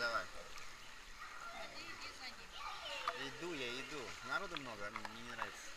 давай. А ты иди за ним. Иду, я иду. Народу много, мне не нравится.